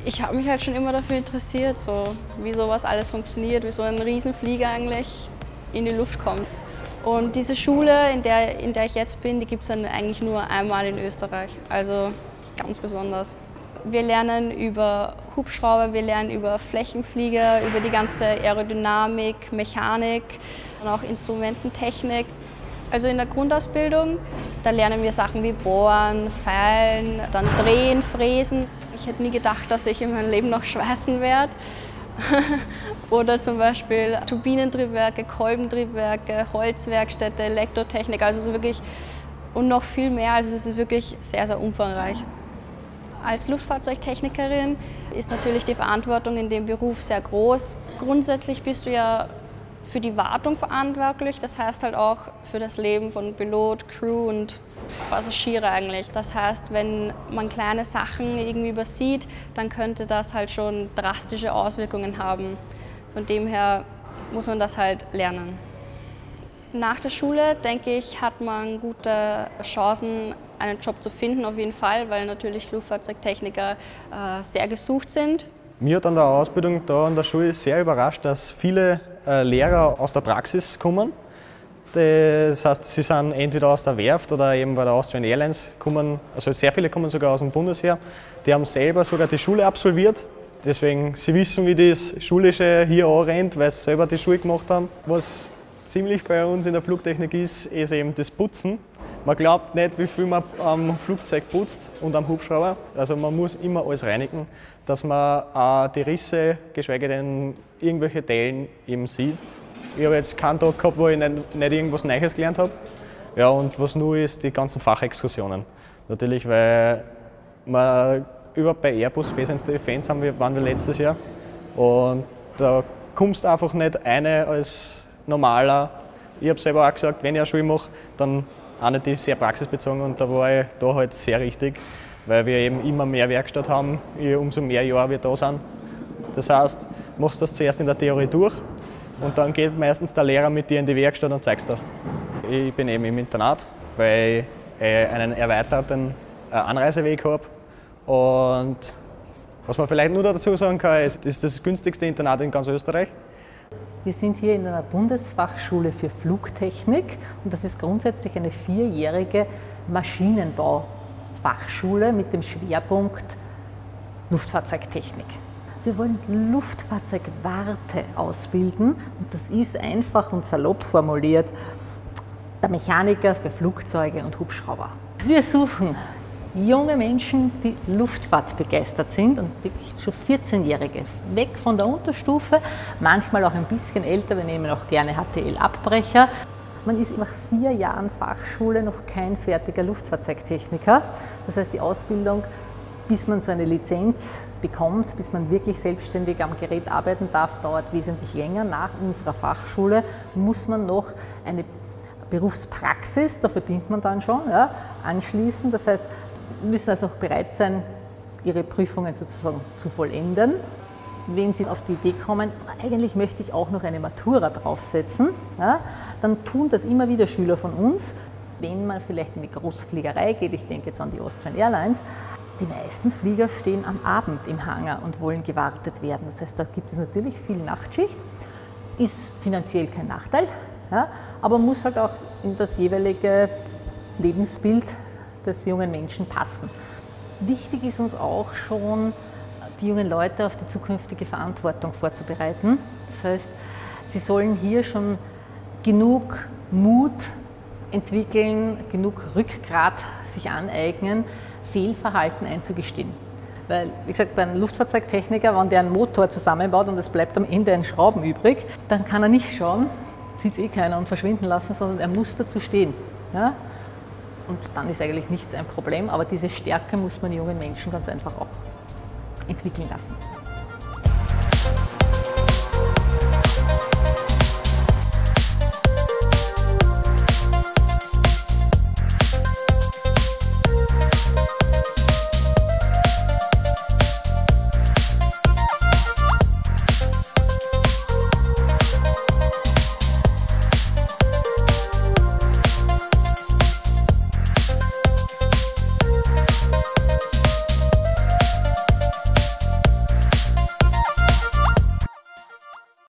Ich habe mich halt schon immer dafür interessiert, so wie sowas alles funktioniert, wie so ein Riesenflieger eigentlich in die Luft kommt. Und diese Schule, in der ich jetzt bin, die gibt es dann eigentlich nur einmal in Österreich, also ganz besonders. Wir lernen über Hubschrauber, wir lernen über Flächenflieger, über die ganze Aerodynamik, Mechanik und auch Instrumententechnik. Also in der Grundausbildung, da lernen wir Sachen wie Bohren, Feilen, dann Drehen, Fräsen. Ich hätte nie gedacht, dass ich in meinem Leben noch schweißen werde. Oder zum Beispiel Turbinentriebwerke, Kolbentriebwerke, Holzwerkstätte, Elektrotechnik, also so wirklich und noch viel mehr. Also es ist wirklich sehr, sehr umfangreich. Als Luftfahrzeugtechnikerin ist natürlich die Verantwortung in dem Beruf sehr groß. Grundsätzlich bist du ja für die Wartung verantwortlich, das heißt halt auch für das Leben von Pilot, Crew und Passagiere eigentlich. Das heißt, wenn man kleine Sachen irgendwie übersieht, dann könnte das halt schon drastische Auswirkungen haben. Von dem her muss man das halt lernen. Nach der Schule, denke ich, hat man gute Chancen, einen Job zu finden, auf jeden Fall, weil natürlich Luftfahrzeugtechniker sehr gesucht sind. Mir hat an der Ausbildung da an der Schule sehr überrascht, dass viele Lehrer aus der Praxis kommen. Das heißt, sie sind entweder aus der Werft oder eben bei der Austrian Airlines kommen, also sehr viele kommen sogar aus dem Bundesheer. Die haben selber sogar die Schule absolviert. Deswegen, sie wissen, wie das Schulische hier anrennt, weil sie selber die Schule gemacht haben. Was ziemlich bei uns in der Flugtechnik ist eben das Putzen. Man glaubt nicht, wie viel man am Flugzeug putzt und am Hubschrauber. Also man muss immer alles reinigen, dass man auch die Risse, geschweige denn irgendwelche Dellen eben sieht. Ich habe jetzt keinen Tag gehabt, wo ich nicht irgendwas Neues gelernt habe. Ja, und was nur ist, die ganzen Fachexkursionen. Natürlich, weil wir überhaupt bei Airbus Space and Defense waren wir letztes Jahr. Und da kommst du einfach nicht eine als normaler. Ich habe selber auch gesagt, wenn ich eine Schule mache, dann auch nicht die sehr praxisbezogen. Und da war ich da halt sehr richtig, weil wir eben immer mehr Werkstatt haben, umso mehr Jahre wir da sind. Das heißt, machst das zuerst in der Theorie durch. Und dann geht meistens der Lehrer mit dir in die Werkstatt und zeigst dir. Ich bin eben im Internat, weil ich einen erweiterten Anreiseweg habe. Und was man vielleicht nur dazu sagen kann, ist, das ist das günstigste Internat in ganz Österreich. Wir sind hier in einer Bundesfachschule für Flugtechnik und das ist grundsätzlich eine 4-jährige Maschinenbaufachschule mit dem Schwerpunkt Luftfahrzeugtechnik. Wir wollen Luftfahrzeugwarte ausbilden und das ist einfach und salopp formuliert der Mechaniker für Flugzeuge und Hubschrauber. Wir suchen junge Menschen, die Luftfahrt begeistert sind und wirklich schon 14-Jährige, weg von der Unterstufe, manchmal auch ein bisschen älter, wir nehmen auch gerne HTL-Abbrecher. Man ist nach 4 Jahren Fachschule noch kein fertiger Luftfahrzeugtechniker. Das heißt, die Ausbildung, bis man so eine Lizenz bekommt, bis man wirklich selbstständig am Gerät arbeiten darf, dauert wesentlich länger. Nach unserer Fachschule muss man noch eine Berufspraxis, da verdient man dann schon, ja, anschließen. Das heißt, müssen also auch bereit sein, ihre Prüfungen sozusagen zu vollenden. Wenn Sie auf die Idee kommen, eigentlich möchte ich auch noch eine Matura draufsetzen, ja, dann tun das immer wieder Schüler von uns. Wenn man vielleicht in die Großfliegerei geht, ich denke jetzt an die Austrian Airlines, die meisten Flieger stehen am Abend im Hangar und wollen gewartet werden. Das heißt, da gibt es natürlich viel Nachtschicht, ist finanziell kein Nachteil, ja, aber muss halt auch in das jeweilige Lebensbild des jungen Menschen passen. Wichtig ist uns auch schon, die jungen Leute auf die zukünftige Verantwortung vorzubereiten. Das heißt, sie sollen hier schon genug Mut entwickeln, genug Rückgrat sich aneignen, Fehlverhalten einzugestehen. Weil, wie gesagt, bei einem Luftfahrzeugtechniker, wenn der einen Motor zusammenbaut und es bleibt am Ende ein Schrauben übrig, dann kann er nicht schauen, sieht es keiner und verschwinden lassen, sondern er muss dazu stehen. Ja? Und dann ist eigentlich nichts ein Problem, aber diese Stärke muss man jungen Menschen ganz einfach auch entwickeln lassen.